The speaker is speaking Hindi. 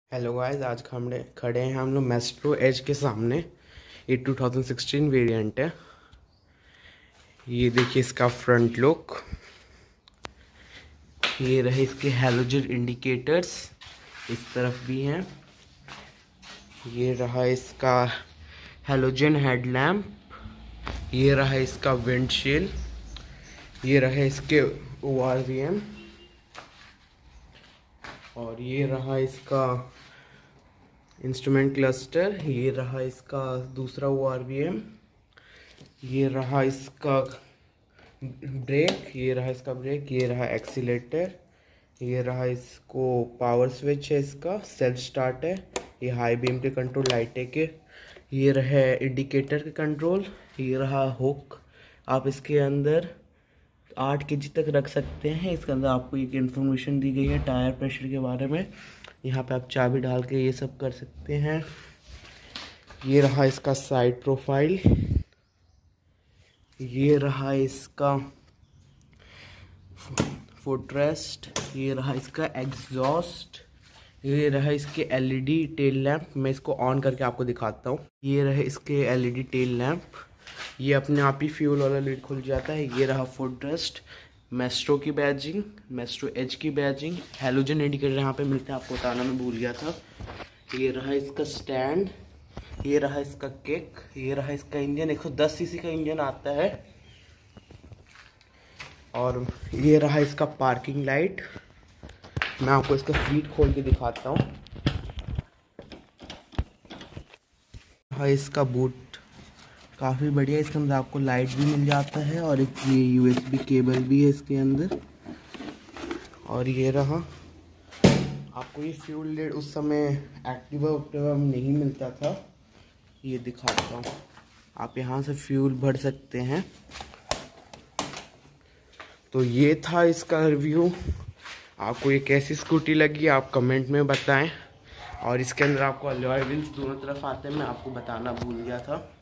हेलो गाइस, आज खड़े हैं हम लोग मेस्ट्रो एज के सामने। ये 2016 वेरिएंट है। ये देखिए इसका फ्रंट लुक। ये रहे इसके हैलोजन इंडिकेटर्स, इस तरफ भी हैं। ये रहा इसका हैलोजन हेडलैम्प। ये रहा इसका विंडशील्ड। ये रहे इसके ORVM। और ये रहा इसका इंस्ट्रूमेंट क्लस्टर। ये रहा इसका दूसरा ORVM। ये रहा इसका ब्रेक। ये रहा इसका ब्रेक। ये रहा एक्सीलेटर। ये रहा इसको पावर स्विच है, इसका सेल्फ स्टार्ट है। ये हाई बीम के कंट्रोल लाइटें के। ये रहा इंडिकेटर के कंट्रोल। ये रहा हुक। आप इसके अंदर 8 kg तक रख सकते हैं। इसके अंदर आपको एक इन्फॉर्मेशन दी गई है टायर प्रेशर के बारे में। यहाँ पे आप चाबी डाल के ये सब कर सकते हैं। ये रहा इसका साइड प्रोफाइल। ये रहा इसका फुटरेस्ट। ये रहा इसका एग्जॉस्ट। ये रहा इसके LED टेल लैंप। मैं इसको ऑन करके आपको दिखाता हूँ। ये रहे इसके LED टेल लैंप। ये अपने आप ही फ्यूल वाला लिड खुल जाता है। ये रहा फुटरेस्ट। मेस्ट्रो की बैजिंग, मेस्ट्रो एज की बैजिंग। हैलोजन इंडिकेटर यहाँ पे मिलते हैं, आपको बताना मैं भूल गया था। ये रहा इसका स्टैंड। ये रहा इसका किक। ये रहा इसका इंजन। 110 cc का इंजन आता है। और ये रहा इसका पार्किंग लाइट। मैं आपको इसका सीट खोल के दिखाता हूँ। हाँ, इसका बूट काफ़ी बढ़िया। इसके अंदर आपको लाइट भी मिल जाता है और एक ये USB केबल भी है इसके अंदर। और ये रहा आपको ये फ्यूल लिड। उस समय एक्टिवा में नहीं मिलता था। ये दिखाता हूँ, आप यहाँ से फ्यूल भर सकते हैं। तो ये था इसका रिव्यू। आपको ये कैसी स्कूटी लगी आप कमेंट में बताएं। और इसके अंदर आपको अलॉय व्हील्स दोनों तरफ आते हैं, मैं आपको बताना भूल गया था।